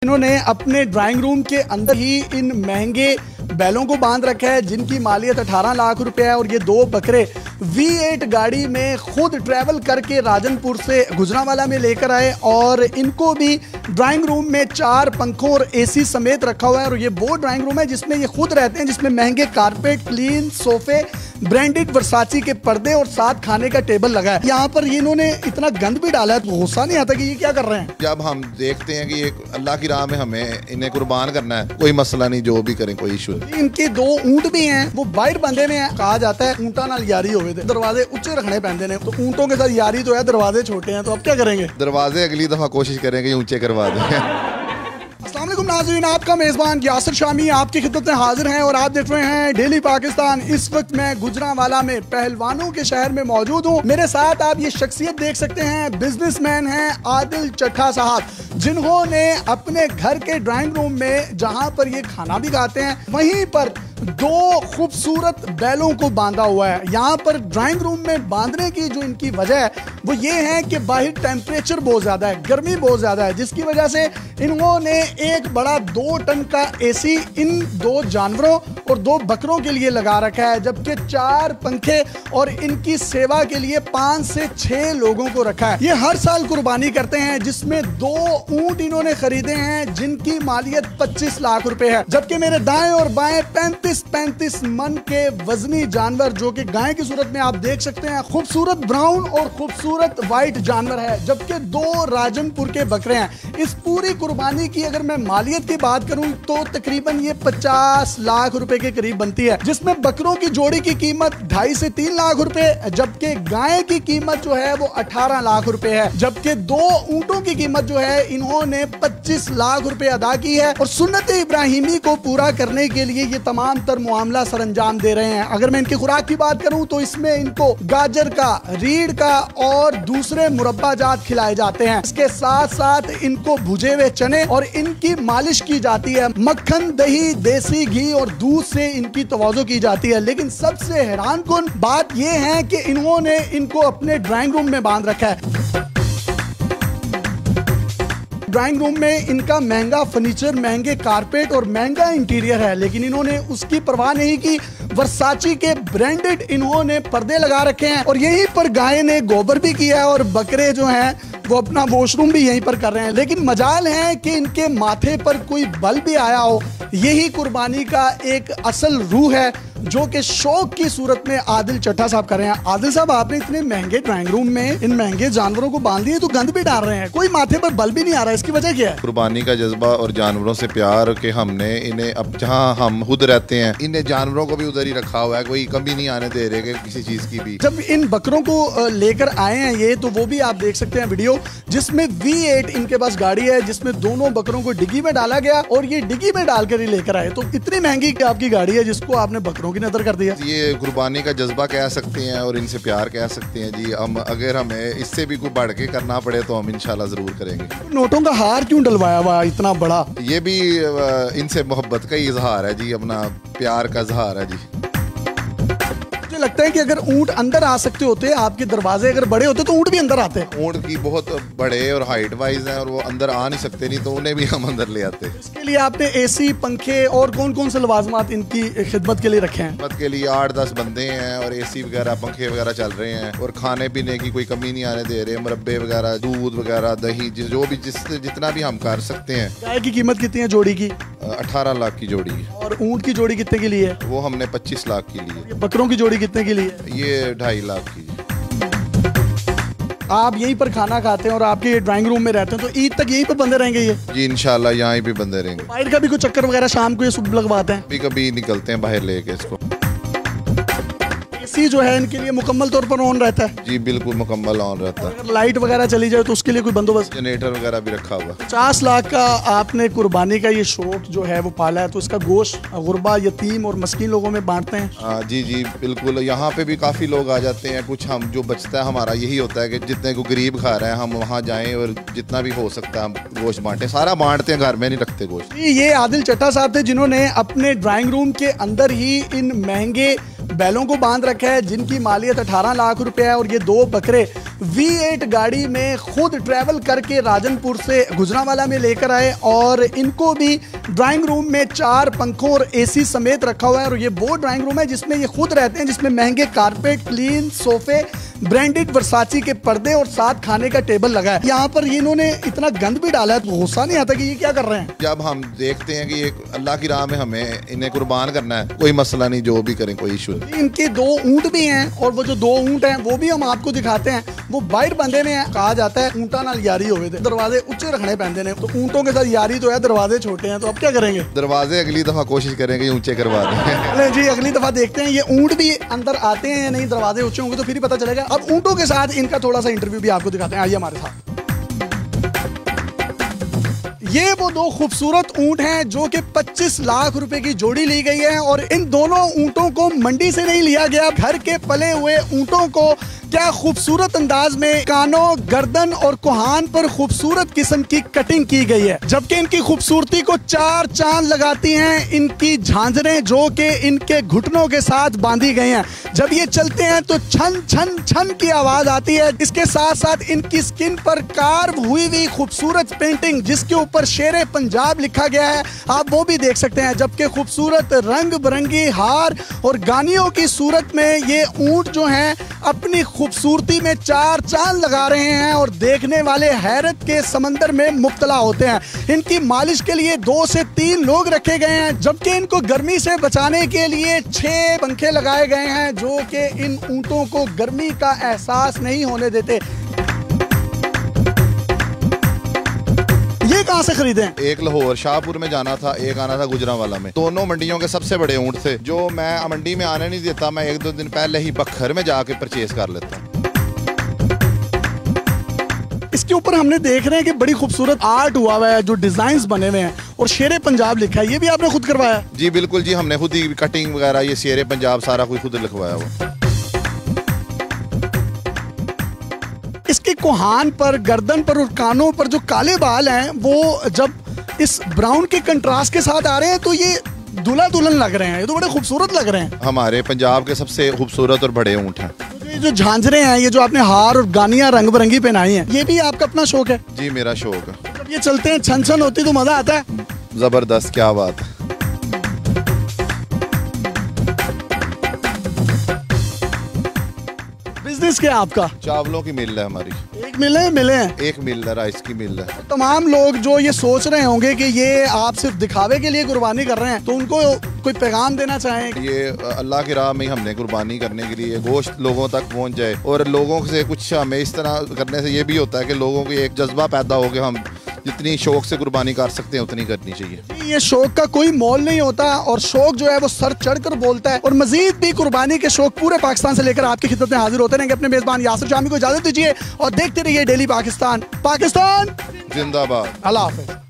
इन्होंने अपने drawing room के अंदर ही इन महंगे बैलों को बांध रखा है जिनकी मालियत 18 लाख रुपए है। और ये 2 बकरे V8 गाड़ी में खुद ट्रैवल करके राजनपुर से गुजरांवाला में लेकर आए और इनको भी ड्राइंग रूम में 4 पंखों और AC समेत रखा हुआ है। और ये वो ड्राइंग रूम है जिसमें ये खुद रहते हैं, जिसमें महंगे कारपेट, क्लीन सोफे, ब्रांडेड वर्साची के पर्दे और साथ खाने का टेबल लगा है। यहाँ पर इन्होंने इतना गंद भी डाला है तो गुस्सा नहीं आता कि ये क्या कर रहे हैं। जब हम देखते हैं कि एक अल्लाह की राह में हमें इन्हें कुर्बान करना है, कोई मसला नहीं, जो भी करें कोई इशू नहीं। इनके 2 ऊंट भी हैं, वो बाहर बंधे हुए हैं। कहा जाता है ऊंटा नाल यारी होवे थे, दरवाजे ऊंचे रखने पैंदे ने, तो ऊंटों के साथ यारी तो है, दरवाजे छोटे हैं, तो अब क्या करेंगे। दरवाजे अगली दफा कोशिश करेंगे ऊंचे करवा दें। अस्सलाम वालेकुम नाज़रीन, आपका मेज़बान यासिर शामी आपकी खिदमत में हाजिर हैं और आप देख रहे हैं डेली पाकिस्तान। इस वक्त मैं गुजरांवाला में पहलवानों के शहर में मौजूद हूँ। मेरे साथ आप ये शख्सियत देख सकते हैं, बिजनेसमैन हैं आदिल चट्टा साहब, जिन्होंने अपने घर के ड्राइंग रूम में जहाँ पर ये खाना भी खाते हैं वहीं पर 2 खूबसूरत बैलों को बांधा हुआ है। यहाँ पर ड्राइंग रूम में बांधने की जो इनकी वजह है वो ये है कि बाहर टेम्परेचर बहुत ज्यादा है, गर्मी बहुत ज्यादा है, जिसकी वजह से इन्होंने एक बड़ा 2 टन का AC इन 2 जानवरों और 2 बकरों के लिए लगा रखा है, जबकि 4 पंखे और इनकी सेवा के लिए 5 से 6 लोगों को रखा है। ये हर साल कुर्बानी करते हैं, जिसमें 2 ऊंट इन्होंने खरीदे हैं जिनकी मालियत 25 लाख रुपए है, जबकि मेरे दाएं और बाएं 35 मन के वजनी जानवर जो कि गाय की सूरत में आप देख सकते हैं, खूबसूरत ब्राउन और खूबसूरत व्हाइट जानवर है, जबकि 2 राजनपुर के बकरे हैं। इस पूरी कुर्बानी की अगर मैं मालियत की बात करूं तो तकरीबन ये 50 लाख रुपए के करीब बनती है, जिसमें बकरों की जोड़ी की कीमत 2.5 से 3 लाख रुपए, जबकि गाय की कीमत जो है वो 18 लाख रुपए है, जबकि 2 ऊंटों की कीमत जो है इन्होंने 25 लाख रुपए अदा की है। और सुन्नत इब्राहिमी को पूरा करने के लिए ये तमाम तर मामला सर अंजाम दे रहे हैं। अगर मैं इनकी खुराक की बात करूं तो इसमें इनको गाजर का, रीढ़ का और दूसरे मुरब्बा जात खिलाए जाते हैं। इसके साथ साथ इनको भुजे हुए चने और इनकी मालिश की जाती है। मक्खन, दही, देसी घी और दूध से इनकी तवाज़ो की जाती है। लेकिन सबसे हैरानकुन बात यह है कि इन्होंने इनको अपने ड्राइंग रूम में बांध रखा है। ड्राइंग रूम में इनका महंगा फर्नीचर, महंगे कारपेट और महंगा इंटीरियर है, लेकिन इन्होंने उसकी परवाह नहीं की। वर्साची के ब्रांडेड इन्होंने पर्दे लगा रखे हैं और यहीं पर गाय ने गोबर भी किया है और बकरे जो हैं वो अपना वॉशरूम भी यहीं पर कर रहे हैं। लेकिन मजाल है कि इनके माथे पर कोई बल भी आया हो। यही कुर्बानी का एक असल रूह है जो कि शौक की सूरत में आदिल चट्टा साहब कर रहे हैं। आदिल साहब, आपने इतने महंगे ड्राइंग रूम में इन महंगे जानवरों को बांध दिए तो गंद भी डाल रहे हैं, कोई माथे पर बल भी नहीं आ रहा है, इसकी वजह क्या है? कुर्बानी का जज्बा और जानवरों से प्यार के हमने इन्हें, अब जहाँ हम खुद रहते हैं, इन्हें जानवरों को भी उधर ही रखा हुआ है, कोई कमी नहीं आने दे रहे किसी चीज की भी। जब इन बकरों को लेकर आए हैं ये, तो वो भी आप देख सकते हैं वीडियो, जिसमें V8 इनके पास गाड़ी है जिसमें दोनों बकरों को डिग्गी में डाला गया और ये डिग्गी में डालकर ही लेकर आए। तो इतनी महंगी आपकी गाड़ी है जिसको आपने बकरों की नजर कर दिया। ये कुर्बानी का जज्बा कह सकते हैं और इनसे प्यार कह सकते हैं जी। हम अगर हमें इससे भी कोई बढ़ के करना पड़े तो हम इंशाल्लाह जरूर करेंगे। नोटों का हार क्यों डलवाया हुआ इतना बड़ा? ये भी इनसे मोहब्बत का ही इजहार है जी, अपना प्यार का इजहार है जी। मुझे लगता है कि अगर ऊंट अंदर आ सकते होते, आपके दरवाजे अगर बड़े होते तो ऊंट भी अंदर आते। ऊंट की बहुत बड़े और हाइट वाइज हैं और वो अंदर आ नहीं सकते, नहीं तो उन्हें भी हम अंदर ले आते। इसके लिए आपने AC, पंखे और कौन कौन से लवाजमात इनकी खिदमत के लिए रखे हैं? खिदमत के लिए 8-10 बंदे हैं और AC वगैरह, पंखे वगैरह चल रहे हैं और खाने पीने की कोई कमी नहीं आने दे रहे। मुरब्बे वगैरह, दूध वगैरह, दही, जो भी जितना भी हम कर सकते हैं। गाय की कीमत कितनी है जोड़ी की? 18 लाख की जोड़ी है। और ऊंट की जोड़ी कितने की लिए? वो हमने 25 लाख की ली। बकरों की जोड़ी कितने की लिए? ये 2.5 लाख की। आप यहीं पर खाना खाते हैं और आपके ये ड्राइंग रूम में रहते हैं, तो ईद तक यहीं पर बंदे रहेंगे ये? जी इंशाल्लाह यहाँ पे बंदे रहेंगे। बाहर का भी कोई चक्कर वगैरह शाम को ये सुबह लगवाते हैं? कभी कभी निकलते हैं बाहर लेके इसको। AC जो है इनके लिए मुकम्मल तौर पर ऑन रहता है? जी बिल्कुल मुकम्मल ऑन रहता है। अगर लाइट वगैरह चली जाए तो उसके लिए कोई बंदोबस्त? जनरेटर वगैरह भी रखा हुआ। 50 लाख का आपने कुर्बानी का ये शौक जो है वो पाला है, तो इसका गोश्त गुरबा, यतीम और मस्कीन लोगों में बांटते हैं? हाँ जी जी बिल्कुल। यहाँ पे भी काफ़ी लोग आ जाते हैं। कुछ हम जो बचता है हमारा यही होता है कि जितने को गरीब खा रहे हैं हम वहाँ जाएं और जितना भी हो सकता है हम गोश्त बांटें। सारा बांटते हैं, घर में नहीं रखते गोश्त। ये आदिल चट्टा साहब थे जिन्होंने अपने ड्राइंग रूम के अंदर ही इन महंगे बैलों को बांध रखा है जिनकी मालियत 18 लाख रुपए है। और ये 2 बकरे V8 गाड़ी में खुद ट्रैवल करके राजनपुर से गुजरांवाला में लेकर आए और इनको भी ड्राइंग रूम में 4 पंखों और AC समेत रखा हुआ है। और ये वो ड्राइंग रूम है जिसमें ये खुद रहते हैं, जिसमें महंगे कारपेट, क्लीन सोफे, ब्रांडेड वर्साची के पर्दे और साथ खाने का टेबल लगा है। यहाँ पर इन्होंने इतना गंद भी डाला है तो गुस्सा नहीं आता कि ये क्या कर रहे हैं? जब हम देखते हैं कि एक अल्लाह की राह में हमें इन्हें कुर्बान करना है, कोई मसला नहीं, जो भी करें कोई इशू नहीं। इनके 2 ऊंट भी हैं और वो जो 2 ऊंट हैं वो भी हम आपको दिखाते हैं। वो बाहर बंधे में हैं। कहा जाता है ऊंटा नाल यारी हो गए थे, दरवाजे ऊंचे रखने पैंदे ने। तो ऊंटों के साथ यारी तो है, दरवाजे छोटे हैं, तो अब क्या करेंगे? दरवाजे अगली दफा कोशिश करेंगे ऊंचे करवा दें। जी अगली दफा देखते हैं ये ऊंट भी अंदर आते हैं या नहीं, दरवाजे ऊंचे होंगे तो फिर ही पता चलेगा। अब ऊंटों के साथ इनका थोड़ा सा इंटरव्यू भी आपको दिखाते हैं, आइए हमारे साथ। ये वो 2 खूबसूरत ऊंट हैं जो कि 25 लाख रुपए की जोड़ी ली गई है। और इन दोनों ऊंटों को मंडी से नहीं लिया गया, घर के पले हुए ऊंटों को क्या खूबसूरत अंदाज में कानों, गर्दन और कोहान पर खूबसूरत किस्म की कटिंग की गई है। जबकि इनकी खूबसूरती को 4 चांद लगाती हैं इनकी झांझरें जो कि इनके घुटनों के साथ बांधी गई हैं। जब ये चलते हैं तो छन छन छन की आवाज आती है। इसके साथ साथ इनकी स्किन पर कार्व हुई खूबसूरत पेंटिंग जिसके ऊपर शेरे पंजाब लिखा गया है, आप वो भी देख सकते हैं। जबकि खूबसूरत रंग बिरंगी हार और गानियों की सूरत में ये ऊंट जो हैं अपनी खूबसूरती में 4 चांद लगा रहे हैं और देखने वाले हैरत के समंदर में मुब्तला होते हैं। इनकी मालिश के लिए 2 से 3 लोग रखे गए हैं, जबकि इनको गर्मी से बचाने के लिए 6 पंखे लगाए गए हैं जो कि इन ऊंटों को गर्मी का एहसास नहीं होने देते। ये कहां से खरीदे हैं? एक लाहौर शाहपुर में जाना था, एक आना था गुजरांवाला में। दोनों मंडियों के सबसे बड़े ऊंट थे जो मैं मंडी में आने नहीं देता, मैं 1-2 दिन पहले ही बखर में जाके परचेज कर लेता हूँ। इसके ऊपर हमने देख रहे हैं कि बड़ी खूबसूरत आर्ट हुआ हुआ है, जो डिजाइन्स बने हुए हैं और शेरे पंजाब लिखा है। ये भी आपने खुद करवाया? जी बिल्कुल जी, हमने खुद ही कटिंग वगैरह, ये शेरे पंजाब सारा कुछ खुद लिखवाया हुआ। इसके कोहान पर, गर्दन पर और कानों पर जो काले बाल हैं वो जब इस ब्राउन के कंट्रास्ट के साथ आ रहे हैं तो ये दूल्हा दुल्हन लग रहे हैं। ये तो बड़े खूबसूरत लग रहे हैं। हमारे पंजाब के सबसे खूबसूरत और बड़े ऊंट हैं। ये जो झांझरें हैं, ये जो आपने हार और गानियां रंग बिरंगी पहनाई हैं, ये भी आपका अपना शौक है? जी मेरा शौक है। जब ये चलते हैं छन छन होती तो मजा आता है? जबरदस्त, क्या बात है। बिजनेस क्या है आपका? चावलों की मिल है हमारी। एक मिल है? मिले हैं? एक मिल है, राइस की मिल है। तमाम लोग जो ये सोच रहे होंगे कि ये आप सिर्फ दिखावे के लिए कुर्बानी कर रहे हैं, तो उनको कोई पैगाम देना चाहें? ये अल्लाह की राह में हमने कुर्बानी करने के लिए गोश्त लोगों तक पहुंच जाए और लोगों से कुछ हमें इस तरह करने से ये भी होता है कि लोगों को एक जज्बा पैदा हो कि हम जितनी शौक से कुर्बानी कर सकते हैं उतनी करनी चाहिए। ये शौक का कोई मोल नहीं होता और शौक जो है वो सर चढ़कर बोलता है। और मजीद भी कुर्बानी के शौक पूरे पाकिस्तान से लेकर आपकी खिदमत में हाजिर होते रहेंगे। अपने मेजबान यासिर शामी को इजाजत दीजिए और देखते रहिए डेली पाकिस्तान। पाकिस्तान जिंदाबाद। अल्लाह हाफिज।